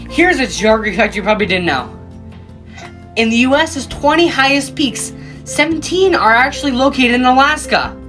Here's a geography fact you probably didn't know. In the US, there's 20 highest peaks. 17 are actually located in Alaska.